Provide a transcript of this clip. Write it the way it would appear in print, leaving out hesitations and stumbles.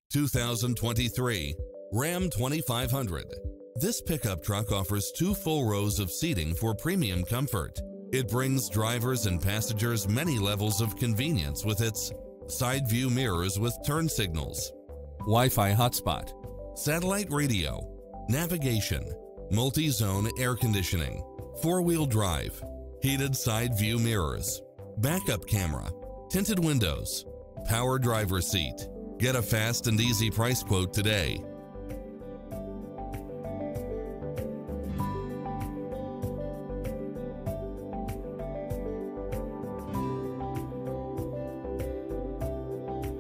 2023 Ram 2500. This pickup truck offers 2 full rows of seating for premium comfort. It brings drivers and passengers many levels of convenience with its side view mirrors with turn signals, Wi-Fi hotspot, satellite radio, navigation, multi-zone air conditioning, 4-wheel drive, heated side view mirrors, backup camera, tinted windows, power driver seat. Get a fast and easy price quote today.